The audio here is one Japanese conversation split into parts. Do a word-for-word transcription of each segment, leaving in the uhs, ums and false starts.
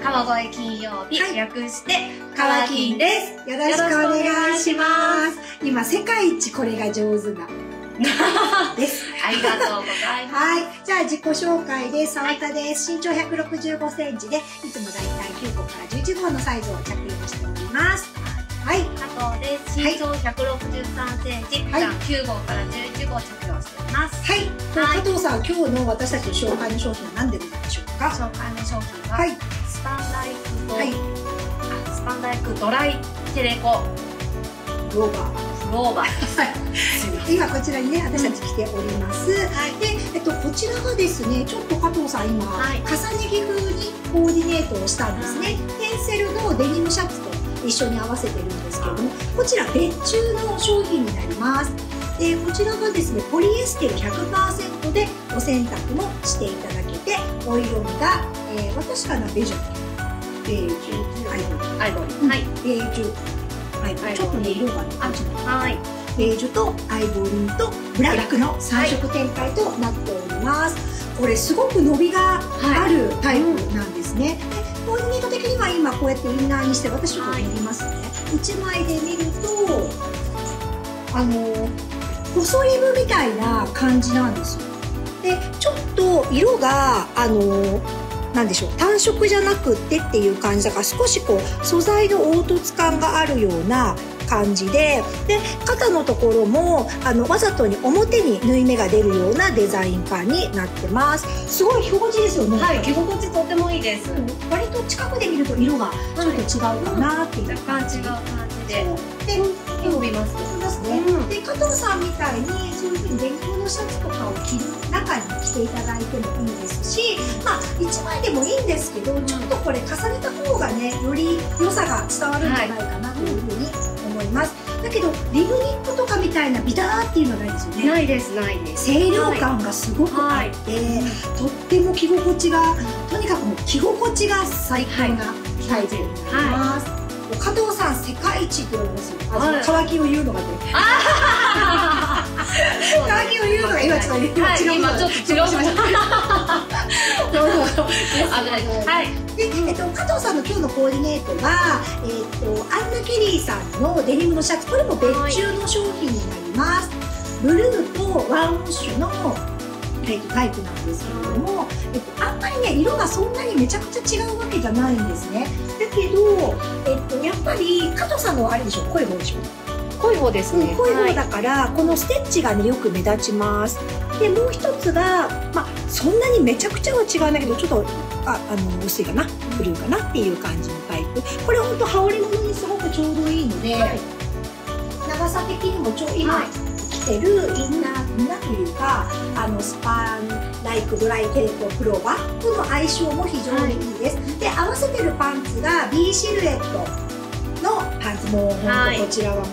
川越金曜日、はい、略して川金です。よろしくお願いします。今世界一これが上手なです。 ありがとうございます。 はい、じゃあ自己紹介です。澤田です。身長ひゃくろくじゅうごセンチで、いつもだいたいきゅうごからじゅういちごうのサイズを着用しております。はい、 加藤です。身長ひゃくろくじゅうさんセンチ、普段きゅうごうからじゅういちごう着用しています。 はい、加藤さん、今日の私たちの紹介の商品は何でございましょうか？ 紹介の商品は、はい、スパンダイクと、はい、あ、スパンダイクドライテレコローバー。 ローバー。 今こちらにね、私たち来ております。はい、で、えっと、こちらがですね、ちょっと加藤さん今、はい、重ね着風にコーディネートをしたんですね。テンセルのデニムシャツと一緒に合わせてるんですけれども、こちら別注の商品になります。で、こちらがですね、ポリエステル ひゃくパーセント でお洗濯もしていただけて、お色味が、えー、私かな、ベージュ、ベージュ、アイボリー、 アイボリー、はい、 ベージュ、アイボリー、ちょっとね、色がね、あっちの、 はい、 ベージュとアイボリーとブラックのさん色展開となっております。これすごく伸びがあるタイプなんですね。コーディネート的には今こうやってインナーにして私ちょっと塗りますね。いちまいで見るとあの細リブみたいな感じなんですよ。でちょっと色があのなんでしょう、単色じゃなくってっていう感じだから、少しこう素材の凹凸感があるような感じで、で肩のところもあのわざとに表に縫い目が出るようなデザイン感になってます。すごい着心地ですよね。 はい、着心地とてもいいです。 割と近くで見ると色がちょっと違うかなっていう、 若干違う感じで、で伸びます。 ですね。で加藤さんみたいにそういうふうにデニムのシャツとかを着る中に着ていただいてもいいですし、まあいちまいでもいいんですけど、ちょっとこれ重ねた方がね、より良さが伝わるんじゃないかなというふうに思います。だけどリブニットとかみたいなビターっていうのはないですよね。 ないです、ないです。 清涼感がすごくあって、とっても着心地が、とにかくもう着心地が最高なタイプになります。加藤さん世界一って言われますよ。乾きを言うのがね。乾きを言うのが今ちょっと違う。 今ちょっと違うしました。はい。 で、えっと加藤さんの今日のコーディネートは、えっとアンナケリーさんのデニムのシャツ、これも別注の商品になります。ブルーとワンウォッシュのタイプなんですけれども、えっと、あんまりね色がそんなにめちゃくちゃ違うわけじゃないんですね。だけど、えっと、やっぱり加藤さんのあれでしょ、濃い方でしょ。 濃い方ですね。 濃い方だから、はい、このステッチがねよく目立ちます。でもう一つが、まあ、そんなにめちゃくちゃは違うんだけど、ちょっとああの薄いかな、ブルーかなっていう感じのタイプ。これほんと羽織物にすごくちょうどいいので、はい、長さ的にもちょ今、はい、着てるインナーインナーというか、あのスパンライクドライテレコプロバとの相性も非常にいいです。はい、で合わせてるパンツが ビー シルエットのパンツ、もうほんとこちらは、はい、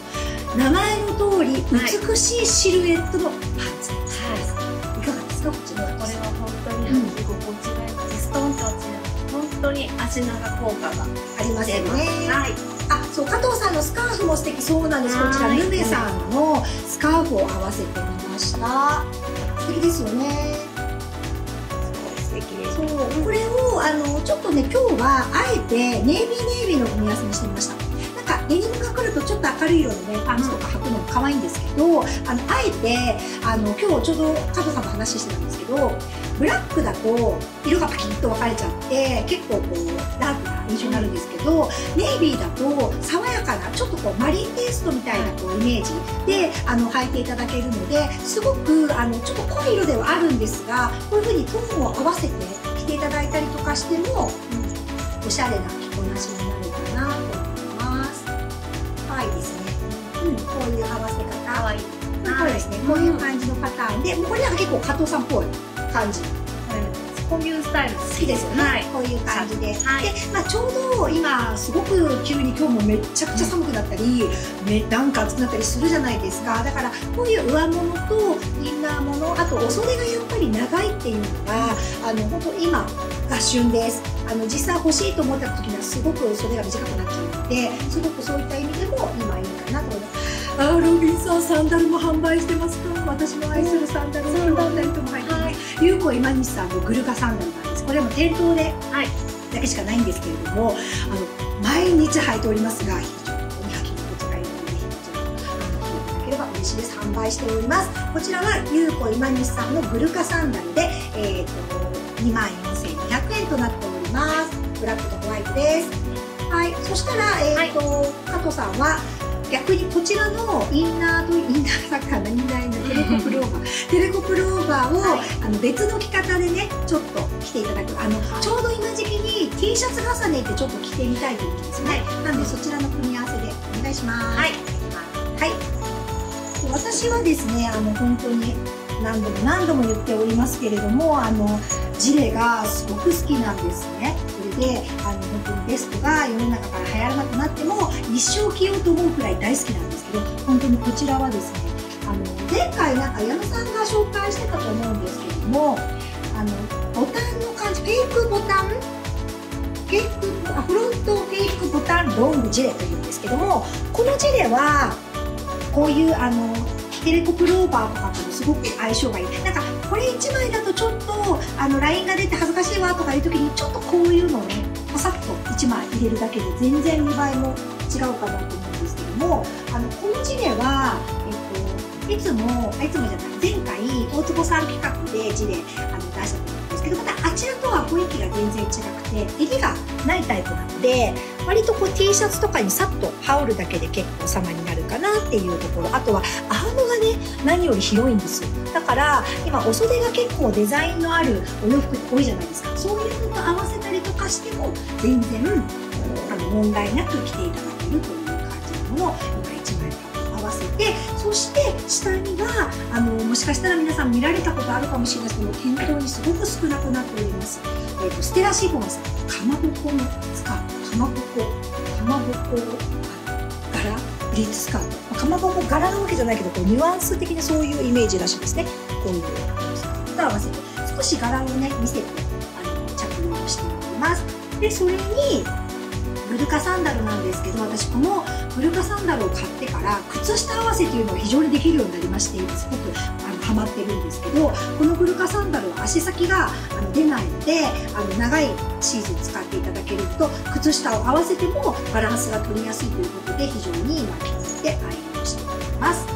名前の通り美しいシルエットのパンツです。はい、いかがですか、こちらは。 これは本当に履き心地が良くて、ストンと落ちる、本当に足長効果がありますよね。 はい。 あ、そう、加藤さんのスカーフも素敵。そうなんです。こちらヌメさんのスカーフを合わせてみました。素敵ですよね。 素敵です。 そう、これをあのちょっとね、今日はあえてネイビーネイビーの組み合わせにしてみました。なんかデニムが来るとちょっと明るい色のねパンツとか履くのも可愛いんですけど、あのあえてあの今日ちょうど加藤さんと話してたんですけど、ブラックだと色がパキッと分かれちゃって結構こうダークな印象になるんですけど、ネイビーだと爽やかなちょっとこうマリンテイストみたいなこうイメージであの履いていただけるので、すごくあのちょっと濃い色ではあるんですが、こういう風にトーンを合わせて着ていただいたりとかしても、うん、おしゃれな着こなしになるかなと思います。可愛いですね。うん、こういう合わせ方。可愛い。これですね。こういう感じのパターンで、もうこれなんか結構加藤さんっぽい感じ。 こういうスタイル好きですよね。はい、こういう感じで。 はい、 で、まあちょうど今すごく急に今日もめちゃくちゃ寒くなったり、めなんか暑くなったりするじゃないですか。だからこういう上物とインナーもの、あとお袖がやっぱり長いっていうのがあの本当今が旬です。あの実際欲しいと思った時にはすごく袖が短くなっちゃうので、すごくそういった意味でも今いいかなと思います。あー、ロビンさんサンダルも販売してますか？私の愛するサンダルを今日ふたりとも入ってます。ゆうこ今西さんのグルカサンダルなんです。これも店頭でだけしかないんですけれども、あの毎日履いておりますが、非常に履き心地がいいので、こちらあの着ていただければ嬉しいです。販売しております。こちらはゆうこ今西さんのグルカサンダルで、えー、とにまんよんせんにひゃくえんとなっております。ブラックとホワイトです。はい、そしたら、えーとはい、加藤さんは逆にこちらのインナーとインナーサッカーのインナーインナーテレコプローバーテレコプローバーを、はい、あの別の着方でねちょっと着ていただく、あの、はい、ちょうど今時期に T シャツ重ねてちょっと着てみたいと思うんですね、はい、なのでそちらの組み合わせでお願いします。はい、はい、私はですね、あの本当に何度も何度も言っておりますけれども、あのジレがすごく好きなんですね。それであの本当にベストが世の中から流行らなくなっても一生着ようと思うくらい大好きなんですけど、本当にこちらはですね、あの前回なんか矢野さんが紹介してたと思うんですけれども、あのボタンの感じ、フェイクボタンフェイクフロントフェイクボタンロングジレというんですけども、このジレはこういうあのテレコプローバーとかともすごく相性がいい。なんかこれいちまいだとちょっとあのラインが出て恥ずかしいわとかいう時にちょっとこういうのをねパサッといちまい入れるだけで全然見栄えも違うかなと思うんですけども、あのこのジレは、えっと、いつもあいつもじゃない前回大坪さん企画でジレあの出したと思うんですけど、またあちらとは雰囲気が全然違くて襟がないタイプなので、割とこう T シャツとかにさっと羽織るだけで結構様になるかなっていうところ、あとはアームがね何より広いんですよ。だから今お袖が結構デザインのあるお洋服って多いじゃないですか。そういうのと合わせたりとかしても全然あの問題なく着ていただけるという感じのものを今いちまい合わせて、そして下にはあのもしかしたら皆さん見られたことあるかもしれないですけど、店頭にすごく少なくなっております、えーと、ステラシフォンさんかまぼこのスカート、かまぼこかまぼこ柄プリーツスカート、かまぼこ柄なわけじゃないけどこうニュアンス的にそういうイメージらしいですね。こういうスカートと合わせて少し柄をね見せてあの着用しております。でそれにグルカサンダルなんですけど、私このグルカサンダルを買ってから靴下合わせというのが非常にできるようになりまして、すごくあのハマってるんですけど、このグルカサンダルは足先があの出ないので、あの長いシーズン使っていただけると靴下を合わせてもバランスが取りやすいということで非常に今気に入って愛用しております。そう、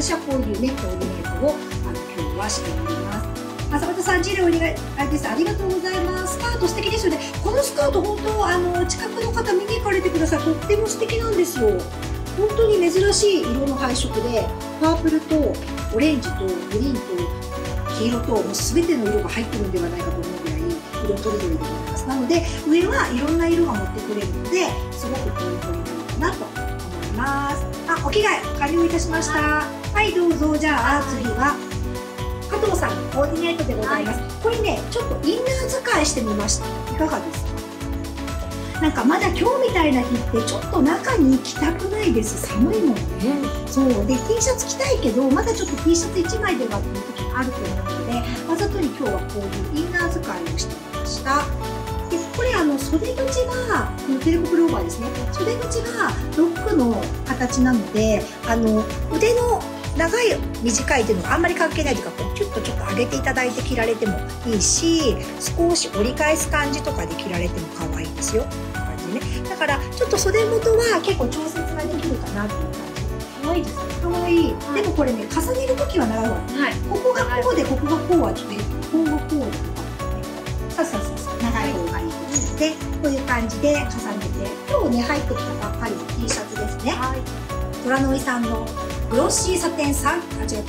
私はこういうねコーディネートをあの今日はしております。浅畑さん、ジレお願いあれです。ありがとうございます。スカート素敵ですよね。このスカート本当あの近くの方見に行かれてください。とっても素敵なんですよ。本当に珍しい色の配色で、パープルとオレンジとグリーンと黄色ともう全ての色が入ってるんではないかと思うぐらい色とりどりでございます。なので上はいろんな色が持ってくれるので、すごくポイントになるかなと思います。あ、お着替え完了いたしました。はい、どうぞ。じゃあ次は加藤さんのコーディネートでございます。はい、これね、ちょっとインナー使いしてみました。いかがですか？なんかまだ今日みたいな日ってちょっと中に着たくないです。寒いもんね。そうで T シャツ着たいけどまだちょっと T シャツいちまいではっていう時あると思うので、わざとに今日はこういうインナー使いをしてみました。でこれあの袖口がこのテレコプローバーですね。袖口がロックの形なので、あの腕の長い短いっていうのがあんまり関係ないというか、こうキュッとちょっと上げていただいて着られてもいいし、少し折り返す感じとかで着られても可愛いですよ。こんな感じね。だからちょっと袖元は結構調節ができるかなっていう感じ。可愛いですね。可愛い。はい、でもこれね重ねるときは長い方がいい。はい、ここがこうでここがこうはちょっとこうがこうとかね。ささささ長い方がいいですので、こういう感じで重ねて、今日ね入ってきたばっかりの T シャツですね。はい、虎の井さんのグロッシーサテンさん、あ、違った。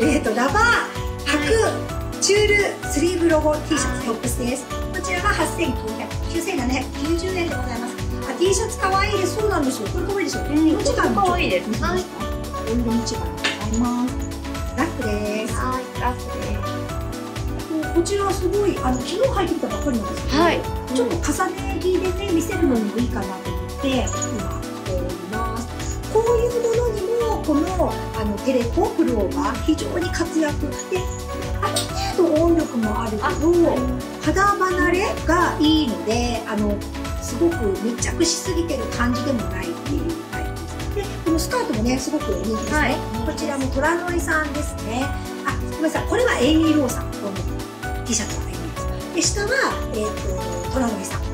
えっと、ラバー、白、チュール、スリーブロゴ T シャツトップスです。こちらがはっせんきゅうせんななひゃくきゅうじゅうえんでございます。あ、T シャツかわいいです。そうなんですよ。これかわいいですよね。色違いもかわいいです。はい。色違いもございます。ラックです。はい、ラックです。こちらはすごい、あの、昨日入ってきたばっかりなんですけど、はい、ちょっと重ね着でね、見せるのにもいいかなと思って、今、着ております。こういうものにもこのあのテレコプローバー非常に活躍で、ある程度音力もあるけど肌離れがいいので、あのすごく密着しすぎてる感じでもないっていうタイプです。でこのスカートもねすごく人気ですね。はい、こちらも虎の井さんですね。あ、ごめんなさい、これはエイミー・ローさん、この T シャツはエイミー・ローさんで、下は、えー、と虎の井さん、はい、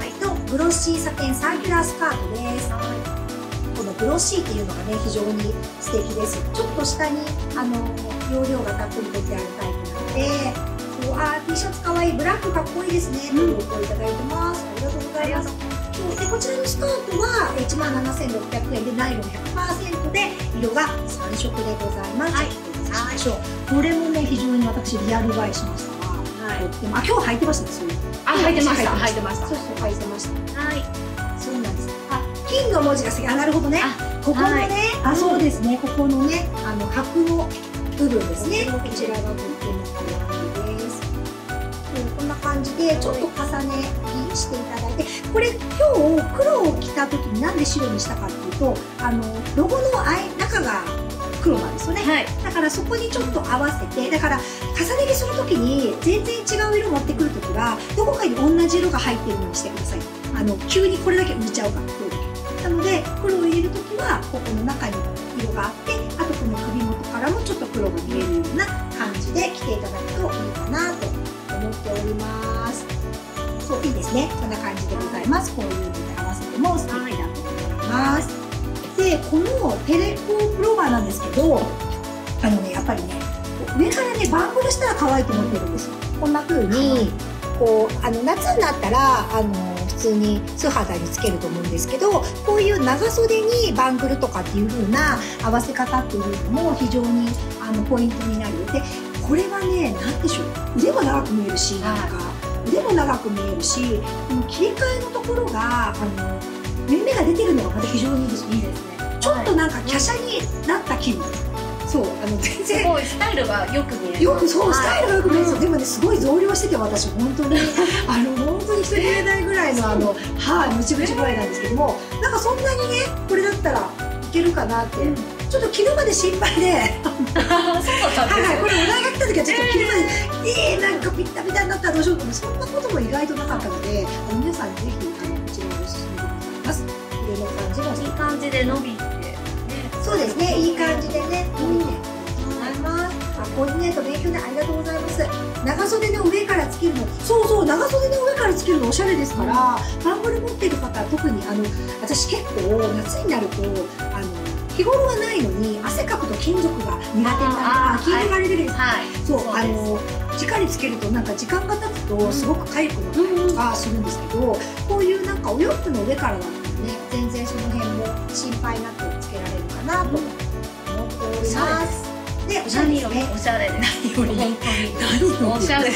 グロッシーサテンサーキュラースカートです。このグロッシーっていうのがね、非常に素敵です。ちょっと下にあの容量がたっぷり出てあるタイプなので、そう、あー T シャツかわいい、ブラックかっこいいですね。ということをいただいてます。ありがとうございます。そうで、こちらのスカートはいちまんななせんろっぴゃくえんでナイロン ひゃくパーセント で色がさんしょくでございます。はい、しましょう。これもね、非常に私リアル映えしましたわ。はい。でもあ、今日履いてましたね、そういう。 あ、履いてました。履いてました。 そうそう、履いてました。 はい。 そうなんです。あ、金の文字が好き。あ、なるほどね。ここのね、あ、そうですね。ここのね、あの箔の部分ですね。こちらがとっても可愛いです。こんな感じでちょっと重ね着していただいて、これ今日黒を着た時になんで白にしたかっていうと、あのロゴのあい中が黒なんですよね、はい、だからそこにちょっと合わせて、だから重ね着する時に全然違う色持ってくる時はどこかに同じ色が入ってるようにしてください。あの急にこれだけ浮いちゃうから、黒だけなので黒を入れる時はここの中に色があって、あとこの首元からもちょっと黒が見えるような感じで着ていただくといいかなと思っております。そう、いいですね。こんな感じでございます。こういうので合わせても素敵だと思います。で、このテレコプローバーなんですけど、あのね、やっぱりね、上からね、バングルしたら可愛いと思ってるんですよ。こんな風に、こう、あの、夏になったら、あの、普通に素肌につけると思うんですけど、こういう長袖にバングルとかっていう風な合わせ方っていうのも非常にあのポイントになる。で、これはね、なんでしょう、腕も長く見えるし、なんか、腕も長く見えるし、この切り替えのところが、あの、目目が出てるのがまた非常にいいです。いいですね。ちょっとなんか華奢になった気分。そう、あの、全然。すごいスタイルがよく見える。よく、そう、スタイルがよく見えるんですよ。でもね、すごい増量してて、私、本当に、あの、本当に人に言えないぐらいの、あの、はい、ムチムチ具合なんですけども、なんかそんなにね、これだったらいけるかなって、ちょっと着るまで心配で、はいはい、これお題が来た時はちょっと着るまで、えー、なんかピッタピタになったらどうしようと思って、そんなことも意外となかったので、皆さんぜひ、あの、こちらをおすすめでございます。腕の感じもいい感じで伸びて、ね、そうですね、いい感じでね、伸びてございます。あ、コーディネート勉強でありがとうございます。長袖の上からつけるの、そうそう、長袖の上からつけるのおしゃれですから、バングル持ってる方は特に、あの、私結構夏になると、あの、日頃はないのに汗かくと金属が苦手になる、あ、金属がアレルギーです。そう、あの直につけるとなんか時間が経つとすごく痒くなったりとかするんですけど、こういうなんかお洋服の上からだったらね、全然その辺も心配なくつけられるかなと思っております。で、おしゃれですね。おしゃれです。何より本当におしゃれです。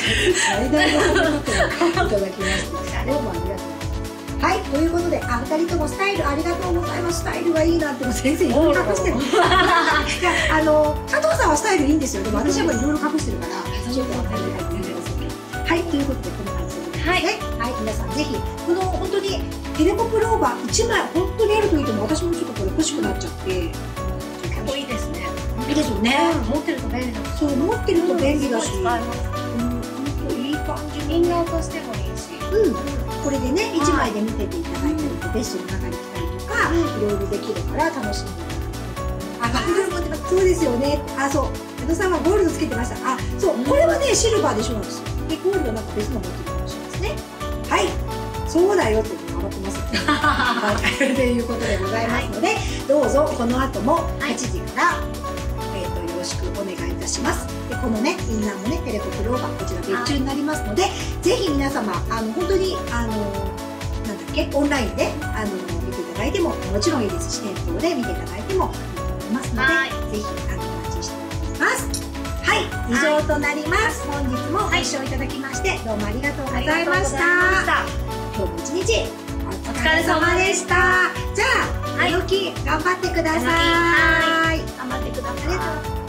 最大の褒め言葉をいただきました。どうもありがとうございます。はい、ということで、あ、二人ともスタイルありがとうございます。スタイルはいいなって、先生いろいろ隠してる。いや、あの、加藤さんはスタイルいいんですよ。でも私はもういろいろ隠してるから、ちょっと分かりづらいんですけど。はい、ということで、こんな感じでございますね。はい、皆さんぜひ、この本当にテレコプローバーいちまい、本当にあるといいと思う。私もちょっとこれ欲しくなっちゃって。結構いいですね。いいですよね。持ってると便利だ。そう、持ってると便利だし。うん、本当いい感じ。インナーとしてもいいし。うん。これでね、いちまいで見てていただいたりと、ベストの中に着たりとか、いろいろできるから楽しんでいただきたいと思います。あ、バングル持ってます。そうですよね。あ、そう。矢野さんはゴールドつけてました。あ、そう。これはね、シルバーでしょなんですよ。で、ゴールドなんか別の持ってるかもしれないですね。はい。そうだよっていうのが分かってます。はい。ということでございますので、どうぞこの後もはちじから、えっと、よろしくお願いいたします。で、このね、インナーもね、テレコプローバー、こちら別注になりますので、ぜひ皆様、あの、本当に、あの、なんだっけ、オンラインで、あの、見ていただいても、もちろんいいですし、店舗で見ていただいてもいいと思いますので、ぜひ、あの、お待ちしております。はい、以上となります。本日もご視聴いただきまして、どうもありがとうございました。今日も一日、お疲れ様でした。じゃあ、寝起き、頑張ってください。頑張ってください。ありがとうございます。